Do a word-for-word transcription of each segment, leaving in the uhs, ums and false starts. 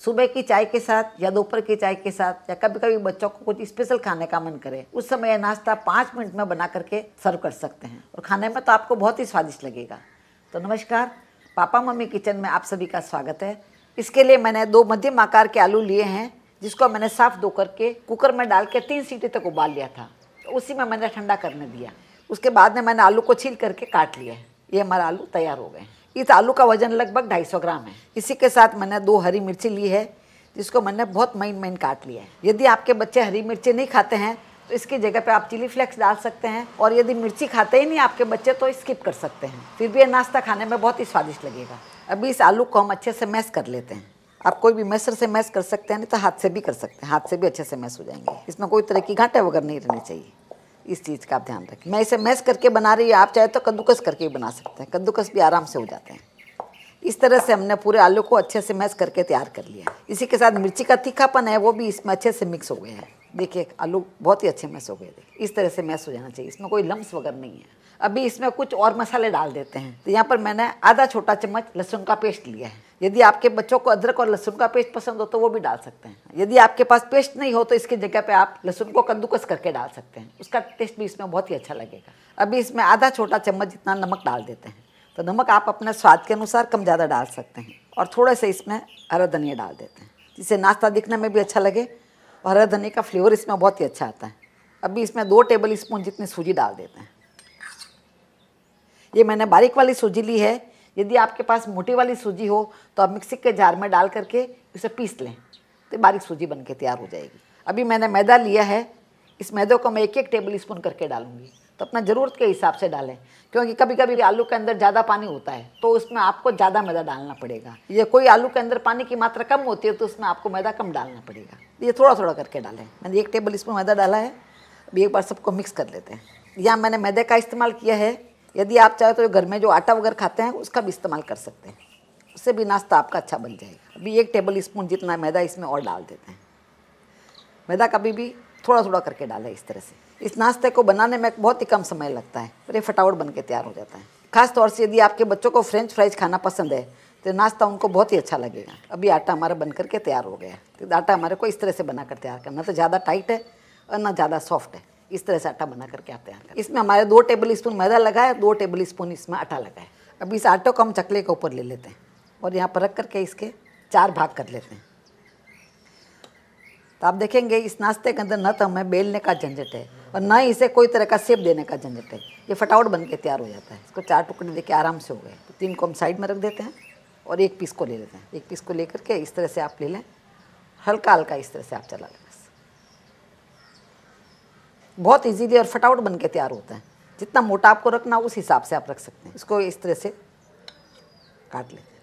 सुबह की चाय के साथ या दोपहर की चाय के साथ या कभी कभी बच्चों को कुछ स्पेशल खाने का मन करे, उस समय यह नाश्ता पाँच मिनट में बना करके सर्व कर सकते हैं और खाने में तो आपको बहुत ही स्वादिष्ट लगेगा। तो नमस्कार, पापा मम्मी किचन में आप सभी का स्वागत है। इसके लिए मैंने दो मध्यम आकार के आलू लिए हैं, जिसको मैंने साफ धो करके कुकर में डाल के तीन सीटी तक उबाल लिया था। तो उसी में मैंने ठंडा करने दिया। उसके बाद में मैंने आलू को छील करके काट लिया है। ये हमारा आलू तैयार हो गए। इस आलू का वजन लगभग ढाई सौ ग्राम है। इसी के साथ मैंने दो हरी मिर्ची ली है, जिसको मैंने बहुत महीन महीन काट लिया है। यदि आपके बच्चे हरी मिर्ची नहीं खाते हैं तो इसकी जगह पे आप चिली फ्लेक्स डाल सकते हैं, और यदि मिर्ची खाते ही नहीं आपके बच्चे तो स्किप कर सकते हैं। फिर भी ये नाश्ता खाने में बहुत ही स्वादिष्ट लगेगा। अभी इस आलू को हम अच्छे से मैश कर लेते हैं। आप कोई भी मैशर से मैश कर सकते हैं, नहीं तो हाथ से भी कर सकते हैं। हाथ से भी अच्छे से मैश हो जाएंगे। इसमें कोई तरह की गांठें वगैरह नहीं रहनी चाहिए, इस चीज़ का आप ध्यान रखें। मैं इसे मैश करके बना रही हूँ, आप चाहे तो कद्दूकस करके भी बना सकते हैं। कद्दूकस भी आराम से हो जाते हैं। इस तरह से हमने पूरे आलू को अच्छे से मैश करके तैयार कर लिया। इसी के साथ मिर्ची का तीखापन है वो भी इसमें अच्छे से मिक्स हो गया है। देखिए आलू बहुत ही अच्छे मैश हो गए। देखिए इस तरह से मैश हो जाना चाहिए, इसमें कोई लम्स वगैरह नहीं है। अभी इसमें कुछ और मसाले डाल देते हैं। तो यहाँ पर मैंने आधा छोटा चम्मच लहसुन का पेस्ट लिया है। यदि आपके बच्चों को अदरक और लहसुन का पेस्ट पसंद हो तो वो भी डाल सकते हैं। यदि आपके पास पेस्ट नहीं हो तो इसकी जगह पे आप लहसुन को कद्दूकस करके डाल सकते हैं, उसका टेस्ट भी इसमें बहुत ही अच्छा लगेगा। अभी इसमें आधा छोटा चम्मच जितना नमक डाल देते हैं। तो नमक आप अपने स्वाद के अनुसार कम ज़्यादा डाल सकते हैं। और थोड़ा सा इसमें हरा धनिया डाल देते हैं, जिससे नाश्ता दिखने में भी अच्छा लगे और हरा धनिया का फ्लेवर इसमें बहुत ही अच्छा आता है। अभी इसमें दो टेबल स्पून जितनी सूजी डाल देते हैं। ये मैंने बारीक वाली सूजी ली है। यदि आपके पास मोटी वाली सूजी हो तो आप मिक्सी के जार में डाल करके इसे पीस लें, तो बारीक सूजी बन के तैयार हो जाएगी। अभी मैंने मैदा लिया है। इस मैदे को मैं एक एक टेबल स्पून करके डालूंगी। तो अपना ज़रूरत के हिसाब से डालें, क्योंकि कभी कभी आलू के अंदर ज़्यादा पानी होता है तो उसमें आपको ज़्यादा मैदा डालना पड़ेगा। ये कोई आलू के अंदर पानी की मात्रा कम होती है तो उसमें आपको मैदा कम डालना पड़ेगा। ये थोड़ा थोड़ा करके डालें। मैंने एक टेबल स्पून मैदा डाला है। अभी एक बार सबको मिक्स कर लेते हैं। यहाँ मैंने मैदे का इस्तेमाल किया है। यदि आप चाहे तो घर में जो आटा वगैरह खाते हैं उसका भी इस्तेमाल कर सकते हैं, उससे भी नाश्ता आपका अच्छा बन जाएगा। अभी एक टेबल स्पून जितना मैदा इसमें और डाल देते हैं। मैदा कभी भी थोड़ा थोड़ा करके डालें इस तरह से। इस नाश्ते को बनाने में बहुत ही कम समय लगता है और ये फटाफट बन के तैयार हो जाता है। खास तौर से यदि आपके बच्चों को फ्रेंच फ्राइज खाना पसंद है तो नाश्ता उनको बहुत ही अच्छा लगेगा। अभी आटा हमारा बन करके तैयार हो गया है। तो आटा हमारे को इस तरह से बनाकर तैयार करना, तो ज़्यादा टाइट है और ना ज़्यादा सॉफ्ट है। इस तरह से आटा बना करके आप तैयार करें। इसमें हमारे दो टेबल स्पून मैदा लगा है, दो टेबल स्पून इसमें आटा लगा है। अभी इस आटे को हम चकले के ऊपर ले लेते हैं और यहाँ पर रख करके इसके चार भाग कर लेते हैं। तो आप देखेंगे इस नाश्ते के अंदर न तो हमें बेलने का झंझट है और न ही इसे कोई तरह का शेप देने का झंझट है। ये फटाफट बन के तैयार हो जाता है। इसको चार टुकड़े देके आराम से हो गए। तो तीन को हम साइड में रख देते हैं और एक पीस को ले लेते हैं। एक पीस को लेकर के इस तरह से आप ले लें, हल्का हल्का इस तरह से आप चला लें। बहुत इजीली और फटाफट बन के तैयार होता है। जितना मोटा आपको रखना उस हिसाब से आप रख सकते हैं। इसको इस तरह से काट लेते हैं।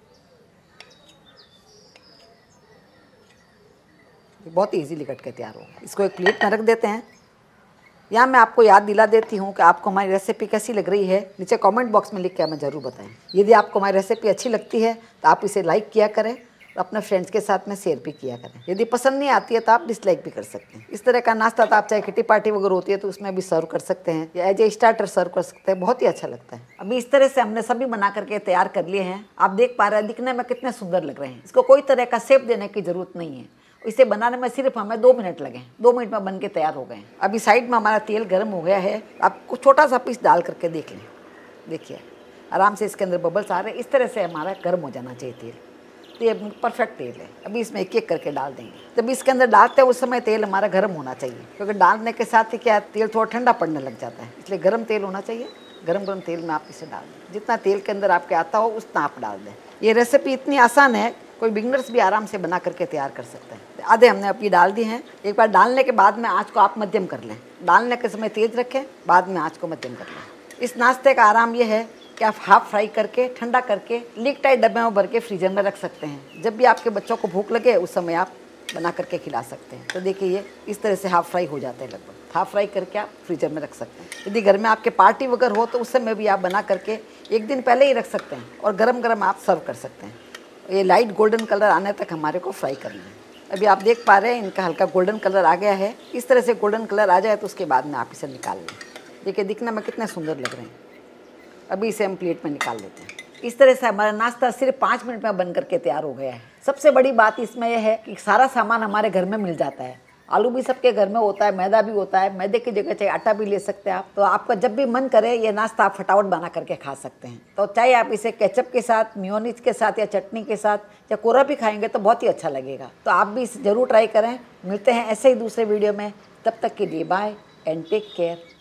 बहुत इजीली कट के तैयार होगा। इसको एक प्लेट में रख देते हैं। यहाँ मैं आपको याद दिला देती हूँ कि आपको हमारी रेसिपी कैसी लग रही है, नीचे कमेंट बॉक्स में लिख के हमें ज़रूर बताएं। यदि आपको हमारी रेसिपी अच्छी लगती है तो आप इसे लाइक किया करें और अपने फ्रेंड्स के साथ में शेयर भी किया करें। यदि पसंद नहीं आती है तो आप डिसलाइक भी कर सकते हैं। इस तरह का नाश्ता तो आप चाहे किटी पार्टी वगैरह होती है तो उसमें भी सर्व कर सकते हैं या एज ए स्टार्टर सर्व कर सकते हैं। बहुत ही अच्छा लगता है। अभी इस तरह से हमने सभी बना करके तैयार कर लिए हैं। आप देख पा रहे हैं दिखने में कितने सुंदर लग रहे हैं। इसको कोई तरह का शेप देने की जरूरत नहीं है। इसे बनाने में सिर्फ हमें दो मिनट लगे। दो मिनट में बन के तैयार हो गए। अभी साइड में हमारा तेल गर्म हो गया है। आप कुछ छोटा सा पीस डाल करके देख लें। देखिए आराम से इसके अंदर बबल्स आ रहे हैं। इस तरह से हमारा गर्म हो जाना चाहिए तेल। तो ये परफेक्ट तेल है। अभी इसमें एक एक करके डाल देंगे। जब इसके अंदर डालते हैं उस समय तेल हमारा गर्म होना चाहिए, क्योंकि डालने के साथ ही क्या तेल थोड़ा ठंडा पड़ने लग जाता है। इसलिए गर्म तेल होना चाहिए। गर्म गर्म तेल में आप इसे डाल दें। जितना तेल के अंदर आपके आता हो उतना आप डाल दें। ये रेसिपी इतनी आसान है, कोई बिगनर्स भी आराम से बना करके तैयार कर सकते हैं। आधे हमने अभी डाल दिए हैं। एक बार डालने के बाद में आँच को आप मध्यम कर लें। डालने के समय तेज़ रखें, बाद में आँच को मध्यम कर लें। इस नाश्ते का आराम यह है कि आप हाफ फ्राई करके ठंडा करके लीक टाइट डब्बे में भर के फ्रीजर में रख सकते हैं। जब भी आपके बच्चों को भूख लगे उस समय आप बना करके खिला सकते हैं। तो देखिए ये इस तरह से हाफ फ्राई हो जाते हैं। लगभग हाफ फ्राई करके आप फ्रीजर में रख सकते हैं। यदि घर में आपके पार्टी वगैरह हो तो उस समय भी आप बना करके एक दिन पहले ही रख सकते हैं और गरम गरम आप सर्व कर सकते हैं। ये लाइट गोल्डन कलर आने तक हमारे को फ्राई करना है। अभी आप देख पा रहे हैं इनका हल्का गोल्डन कलर आ गया है। इस तरह से गोल्डन कलर आ जाए तो उसके बाद में आप इसे निकाल लें। देखिए दिखने में कितने सुंदर लग रहे हैं। अभी इसे हम प्लेट में निकाल लेते हैं। इस तरह से हमारा नाश्ता सिर्फ पाँच मिनट में बन करके तैयार हो गया है। सबसे बड़ी बात इसमें यह है कि सारा सामान हमारे घर में मिल जाता है। आलू भी सबके घर में होता है, मैदा भी होता है, मैदे की जगह चाहे आटा भी ले सकते हैं आप। तो आपका जब भी मन करे ये नाश्ता आप फटाफट बना करके खा सकते हैं। तो चाहे आप इसे केचप के साथ, मेयोनीज के साथ या चटनी के साथ या कोरा भी खाएंगे तो बहुत ही अच्छा लगेगा। तो आप भी इसे जरूर ट्राई करें। मिलते हैं ऐसे ही दूसरे वीडियो में, तब तक के लिए बाय एंड टेक केयर।